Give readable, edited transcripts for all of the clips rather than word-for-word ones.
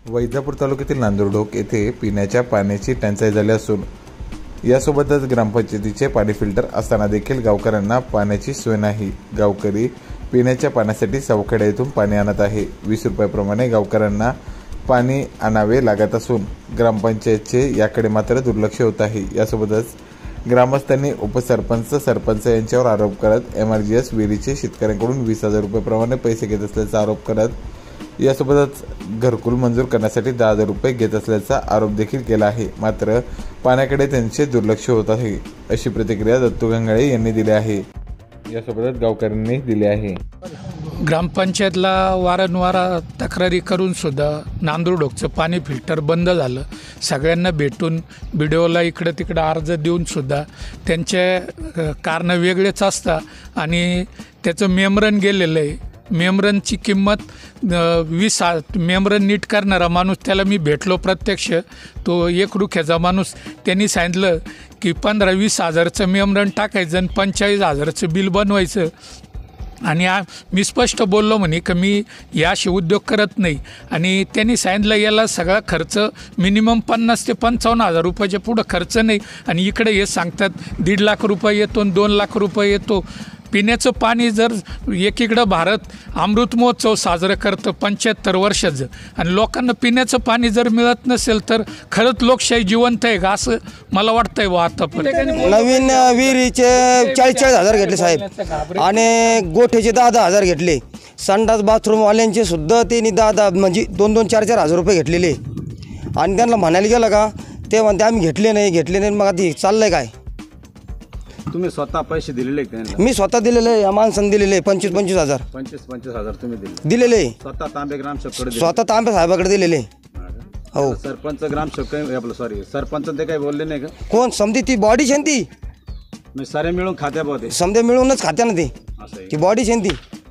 वैजापूर तालुक्यातील नांदुरढोक येथे पिण्याच्या पाण्याची टंचाई झाली असून यासोबतच ग्रामपंचायतीचे पाणी फिल्टर असताना देखील गावकऱ्यांना पाण्याची सोय नाही। गावकरी पिण्याच्या पाण्यासाठी सवखेडा येथून पाणी आणत आहे। 20 रुपयाप्रमाणे गावकऱ्यांना पाणी आणावे लागत असून ग्रामपंचायतचे याकडे मात्र दुर्लक्ष होत आहे। यासोबतच ग्रामस्थांनी उपसरपंच सरपंच यांच्यावर आरोप करत एमआरजीएस विहिरीचे शेतकऱ्यांकडून 20,000 रुपये पैसे घेत असल्याचा आरोप करत यासोबतच घरकुल मंजूर करण्यासाठी 10,000 रुपये घेत असल्याचा आरोप देखील केला आहे। मात्र पाण्याकडे त्यांचे दुर्लक्ष होत आहे, अशी प्रतिक्रिया दत्तू गंगाळे यांनी दिली आहे। यासोबतच गावकऱ्यांनी दिली आहे। ग्रामपंचायतला वारंवार तक्रारी करून सुद्धा नांदुरढोकचं पाणी फिल्टर बंद झालं। सगळ्यांना भेटून बीडीओला इकडे तिकडे अर्ज देऊन सुद्धा त्यांचे कारण वेगळेच असतात आणि त्याचं मेमरन गेलेलं आहे। मेमरनची किंमत 20 मेमरन नीट करणारा माणूस त्याला मी भेटलो प्रत्यक्ष, तो एक रुख्याचा माणूस, त्यांनी सांगितलं की 15-20 हजारचं मेमरन टाकायचं आणि 45,000चं बिल बनवायचं। आणि मी स्पष्ट बोललो म्हणे की मी याशी उद्योग करत नाही आणि त्यांनी सांगितलं याला सगळा खर्च मिनिमम 50,000 ते 55,000 रुपयाच्या पुढं खर्च नाही आणि इकडे हे सांगतात 1.5 लाख रुपये येतो आणि 2 लाख रुपये येतो। पिण्याचं पाणी जर एकीकडं भारत अमृत महोत्सव साजरं करतं 75 वर्षाचं आणि लोकांना पिण्याचं पाणी जर मिळत नसेल तर खरंच लोकशाही जिवंत आहे का असं मला वाटतंय बा। आतापर्यंत नवीन विहिरीचे 40,000 घेतले साहेब आणि गोठ्याचे 10,000 घेतले। संडास बाथरूमवाल्यांचे सुद्धा त्यांनी 10 म्हणजे 2-2, 4-4 हजार रुपये घेतलेले आणि त्यांना म्हणायला गेलं का ते म्हणते आम्ही घेतले नाही। मग आधी चाललंय काय? तुम्ही स्वतः पैसे दिलेले का? मी स्वतः दिलेले आहे, या माणसाने दिलेले 25-25 हजार। 25 हजार तुम्ही दिलेले स्वतः तांबे ग्रामसेवकाकडे, स्वतः तांबे साहेबाकडे दिलेले। हो, सरपंच ग्रामसेवक आपलं सॉरी सरपंच ते काही बोलले नाही का? कोण समधी ती बॉडी शेंती मी सारे मिळून खात्या पाहते, समधे मिळूनच खात्या ना ती बॉडी शेंती।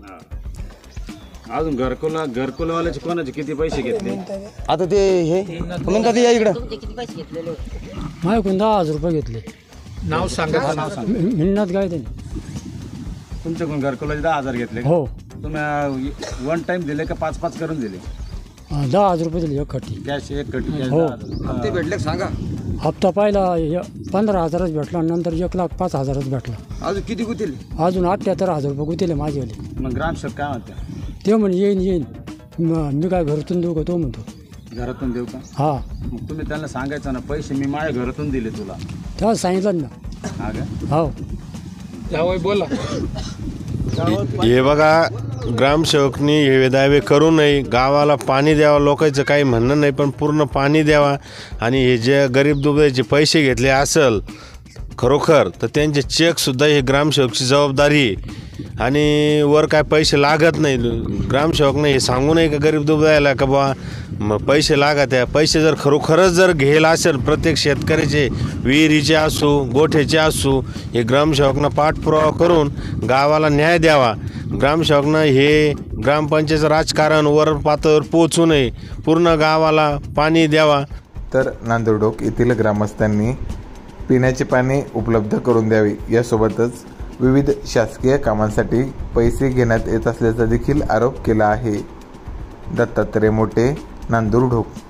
अजून घरकुलवाल्याचे कोणाचे किती पैसे घेतले? आता ते हे म्हणतात या इकडं माझ्याकडून 10,000 रुपये घेतले। नाव सांगा, मिळणार काय ते? तुमच्याकडून घरकुलाचे 10,000 घेतले? हो। तुम्ही वन टाइम दिले का 5-5 करून दिले? 10,000 रुपये दिले एक खट्टी कॅश, एक खट्टी कॅश। हो। हप्ते भेटले सांगा? हप्ता पहिला 15,000च भेटला, नंतर 1,05,000च भेटला। अजून किती गुतील? अजून 78,000 रुपये गुतीले माझेवाले। मग ग्रामसेवक काय म्हणते? ते म्हणे येईन मी काय घरातून देऊ का? तो म्हणतो घरातून देऊ का? हा। मग तुम्ही त्यांना सांगायचं ना पैसे मी माझ्या घरातून दिले तुला, तेव्हा सांगितलं ना। हा का? हो, जावई बोला। हे बघा, ग्रामसेवकनी हे दावे करू नये, गावाला पाणी द्यावा, लोकांचं काही म्हणणं नाही पण पूर्ण पाणी द्यावा। आणि हे जे गरीब दुबळ्याचे पैसे घेतले असेल खरोखर तर त्यांचे चेकसुद्धा हे ग्रामसेवकची जबाबदारी आहे आणि वर काय पैसे लागत नाही। ग्रामसेवकने हे सांगू नये का गरीब दुबळ्याला का बा पैसे लागत आहे। पैसे जर खरोखरच जर घ्यायला असेल प्रत्येक शेतकऱ्याचे, विहिरीचे असो गोठ्याचे असो, हे ग्रामसेवकनं पाठपुरावा करून गावाला न्याय द्यावा। ग्रामसेवकनं हे ग्रामपंचायतचं राजकारण वर पातळीवर पोहोचू नये, पूर्ण गावाला पाणी द्यावा। तर नांदुरढोक येथील ग्रामस्थांनी पिण्याचे पाणी उपलब्ध करून द्यावे, यासोबतच विविध शासकीय कामांसाठी पैसे घेण्यात येत असल्याचा देखील आरोप केला आहे। दत्तात्रय मोटे, नांदुरढोक।